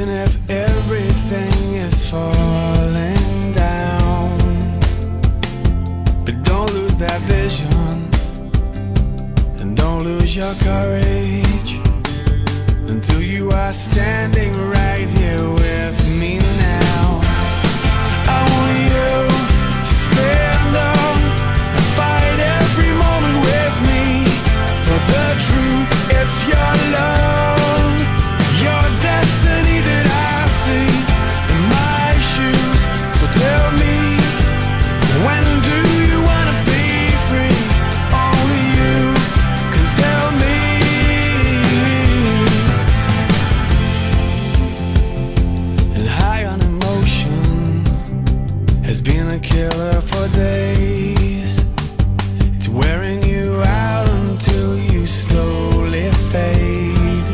Even if everything is falling down, but don't lose that vision, and don't lose your courage until you are standing right here with me now. I want you to stand up and fight every moment with me, for the truth, it's your love, your destiny that I see in my shoes. So tell me, when do you want to be free? Only you can tell me. And high on emotion has been a killer for days. It's wearing you out until you slowly fade.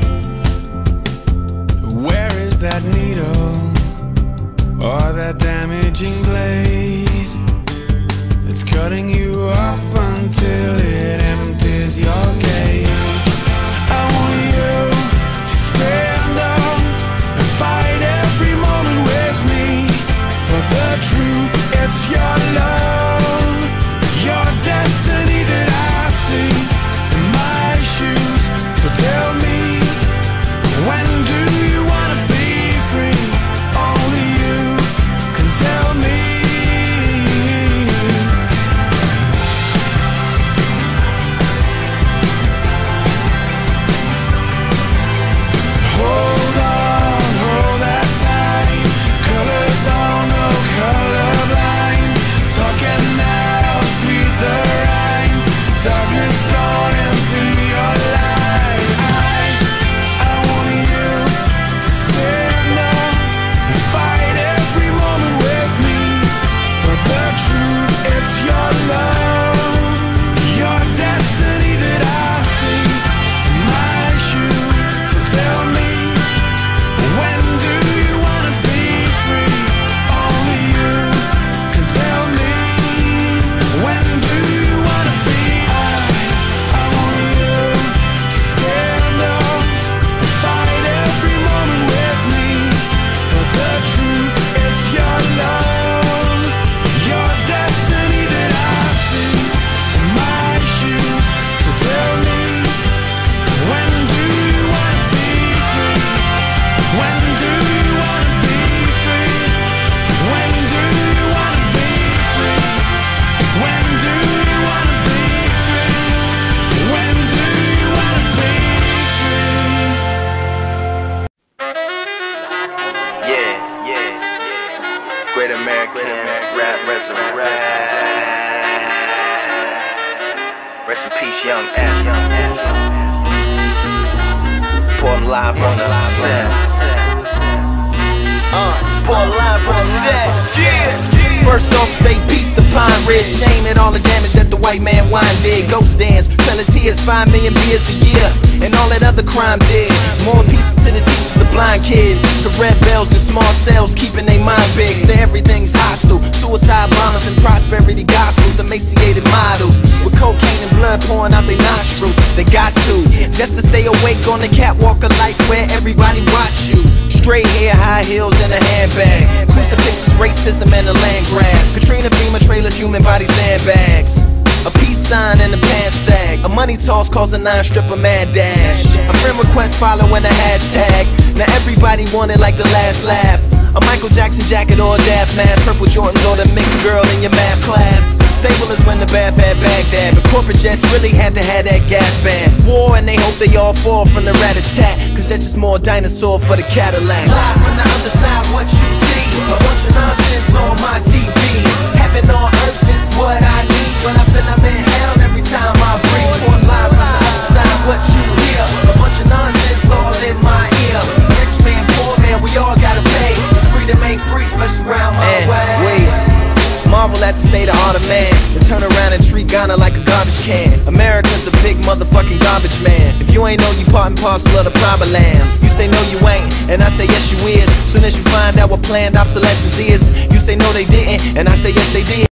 Where is that needle or that damaging blade that's cutting you up until it empties your cage? I want you to stand up and fight every moment with me, for the truth, it's your love, your destiny that I see in my shoes. So tell me, when do you want to be free? Only you can tell me. Hold on, hold that tight. Colors on, no colorblind. Talking now, sweet the rhyme. Darkness gone into your life. I want you to stand up and fight every moment with me, for the truth, it's your love, your destiny that I see in my shoes. So tell me, when do you want to be free? Only you can tell me. When do you want to be? I want you to stand up and fight every moment with me, for the truth, it's your love, your destiny that I see in my shoes. So tell me, when do you want to be free? When do you want to be free? When do you want to be free? When do you want to be free? When do you want to be free? Yeah. Great American rap resurrect. Rest in peace, young F. Pour live on the set. Pour live on the set. Yeah. First off, say peace to Pine Ridge. Shame at all the damage that the white man wine did. Ghost dance, penalty is 5 million beers a year, and all that other crime did. More pieces to the teachers of blind kids, to red bells in small cells, keeping their mind big. Say everything's hostile, suicide bombers and prosperity gospels, emaciated models with cocaine and blood pouring out their nostrils. They got to, just to stay awake on the catwalk of life where everybody watch you. Straight hair, high heels, and a handbag. Crucifixes, racism, and a land grab. Katrina, FEMA trailers, human body sandbags. A peace sign and a pants sag. A money toss calls a 9-stripper mad dash. A friend request following a hashtag. Now everybody wanted like the last laugh. A Michael Jackson jacket or a Daft mask. Purple Jordans or the mixed girl in your math class. Stable is when the Bath had Baghdad, but corporate jets really had to have that gas band. War and they hope they all fall from the rat-a-tat, cause that's just more dinosaur for the Cadillacs. Live from the other side, what you see, a bunch of nonsense on my TV. Heaven on earth is what I need, when I feel I'm in hell every time I breathe. Born live from the other side, what you hear, a bunch of nonsense all in my ear. Rich man, poor man, we all gotta pay. It's free to make free, especially round my way. Marvel at the state of art of man, and turn around and treat Ghana like a garbage can. America's a big motherfucking garbage man. If you ain't know, you part and parcel of the proper land. You say no you ain't, and I say yes you is. Soon as you find out what planned obsolescence is, you say no they didn't, and I say yes they did.